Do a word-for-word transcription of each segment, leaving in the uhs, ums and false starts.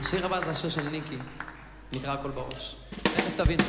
השיר הבא זה השיר של ניקי, נקרא הכל בראש. תכף תבינו.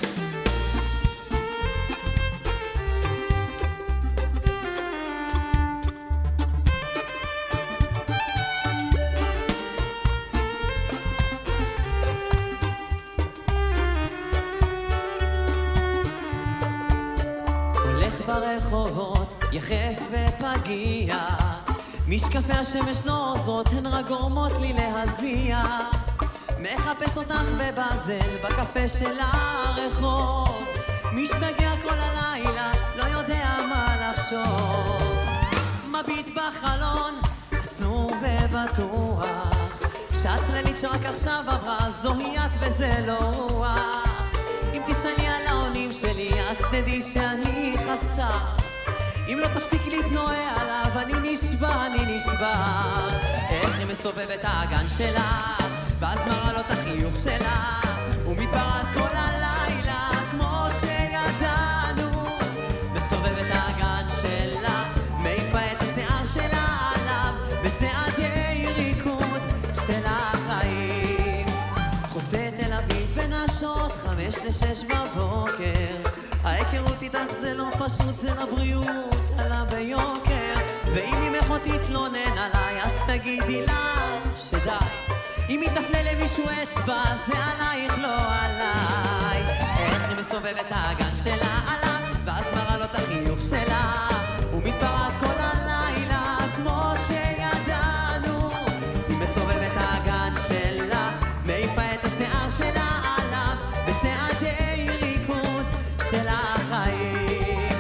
הולך ברחובות, יחף ופגיע, משקפי השמש לא עוזרות, הן רק גורמות לי להזיע. מחפש אותך בבזל, בקפה של הרחוב, משתגע כל הלילה, לא יודע מה לחשוב. מביט בחלון, עצור ובטוח, שהצללית שרק עכשיו עברה, זוהי את וזה לא רוח. אם תשאלי על העונים שלי, אז תדעי שאני חסר, אם לא תפסיק להתנועע עליו, אני נשבע, אני נשבע. איך היא מסובבת האגן שלה, ואז מראה לו את החיוך שלה, ומתפרעת כל הלילה, כמו שידענו. מסובבת האגן שלה, מעיפה את השיער שלה עליו, בצעדי ריקוד של החיים. חוצה תל אביב בין השעות חמש לשש בבוקר, ההיכרות איתך זה לא פשוט, זה לבריאות, עלה ביוקר. ואם אמך עוד תתלונן עליי, אז תגידי לה שדי. אם היא תפנה למישהו אצבע, זה עלייך לא עליי. איך היא מסובבת האגן שלה עליו, ואז מראה לו את החיוך שלה, ומתפרעת כל הלילה כמו שידענו. היא מסובבת האגן שלה, מעיפה את השיער שלה עליו, בצעדי ריקוד של החיים.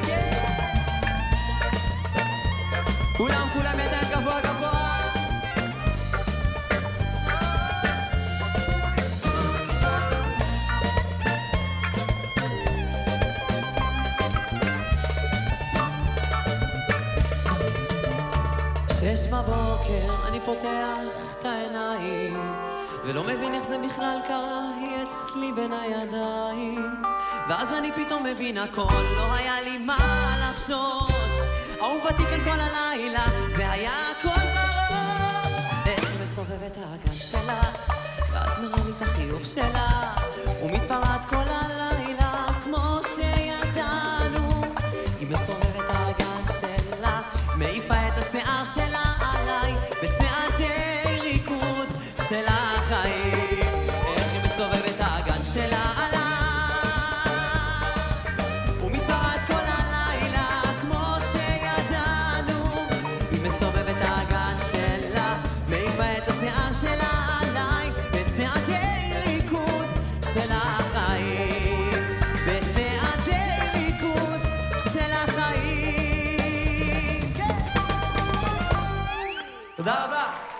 כולם כולם ידיים גבוה גבוה. שש בבוקר אני פותח את העיניים, ולא מבין איך זה בכלל קרה, היא אצלי בין הידיים. ואז אני פתאום מבין הכל, לא היה לי מה לחשוש. אהובתי כאן כל הלילה, זה היה הכל בראש. איך היא מסובבת האגן שלה, ואז מראה לי את החיוך שלה, ומתפרעת כל הלילה כמו שידענו. היא מסובבת האגן שלה, מעיפה את השיער שלה עליי, בצעדי ריקוד של החיים. איך היא מסובבת האגן שלה עליי, ומתפרעת כל הלילה כמו שידענו. היא מסובבת האגן שלה, מעיפה את השיער שלה עליי, בצעדי ריקוד של החיים, בצעדי ריקוד של החיים. תודה רבה.